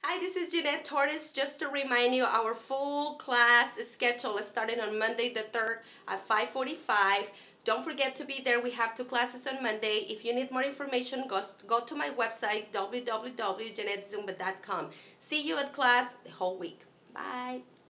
Hi, this is Jeanette Torres. Just to remind you, our full class schedule is starting on Monday the 3rd at 5:45. Don't forget to be there. We have 2 classes on Monday. If you need more information, go to my website, www.JeanetteZumba.com. See you at class the whole week. Bye.